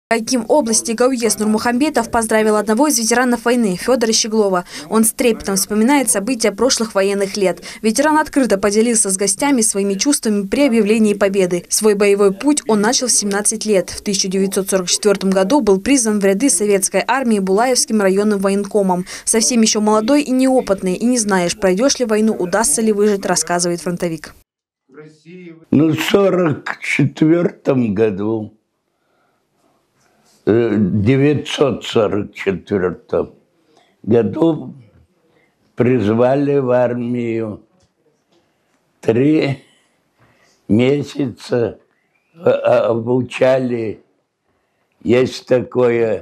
Аким области Гауес Нурмухамбетов поздравил одного из ветеранов войны Федора Щеглова. Он с трепетом вспоминает события прошлых военных лет. Ветеран открыто поделился с гостями своими чувствами при объявлении победы. Свой боевой путь он начал в 17 лет. В 1944 году был призван в ряды советской армии Булаевским районным военкомом. Совсем еще молодой и неопытный, и не знаешь, пройдешь ли войну, удастся ли выжить, рассказывает фронтовик. В 1944 году, в 1944 году призвали в армию. 3 месяца обучали. Есть такое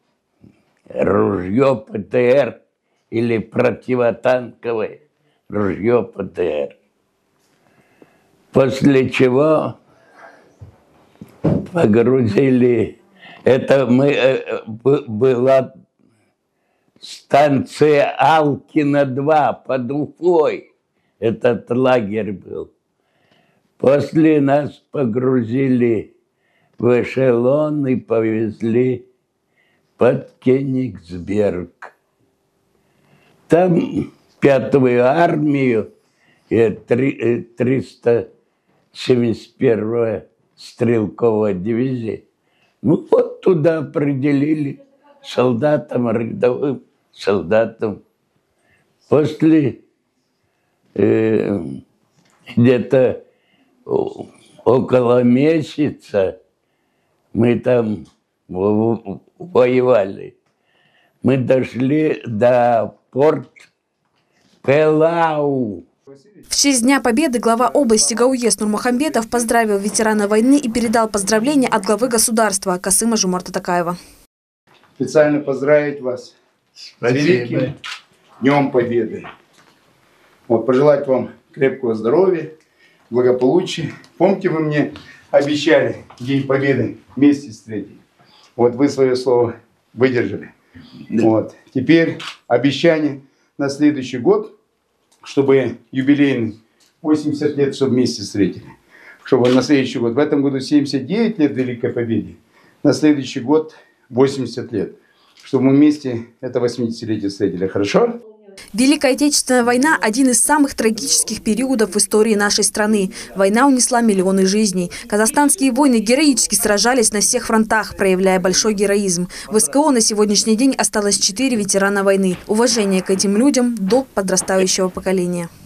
ружье ПТР или противотанковое ружье ПТР. После чего погрузили. Это была станция Алкино-2 под Уфой. Этот лагерь был. После нас погрузили в эшелон и повезли под Кенигсберг. Там 5-ю армию и 371-я стрелковая дивизия. Ну вот туда определили солдатам, рядовым солдатам. После где-то около месяца мы там воевали. Мы дошли до порт Пелау. В честь Дня Победы глава области Гауес Нурмухамбетов поздравил ветерана войны и передал поздравления от главы государства Касыма Жомарта Токаева. Специально поздравить вас с великим Днем Победы. Вот, пожелать вам крепкого здоровья, благополучия. Помните, вы мне обещали День Победы вместе встретить. Вот вы свое слово выдержали. Да. Вот. Теперь обещание на следующий год, чтобы юбилейный 80 лет, чтобы вместе встретили. Чтобы на следующий год, в этом году 79 лет Великой Победе, на следующий год 80 лет. Чтобы мы вместе это 80-летие встретили. Хорошо? Великая Отечественная война – один из самых трагических периодов в истории нашей страны. Война унесла миллионы жизней. Казахстанские воины героически сражались на всех фронтах, проявляя большой героизм. В СКО на сегодняшний день осталось 4 ветерана войны. Уважение к этим людям – долг подрастающего поколения.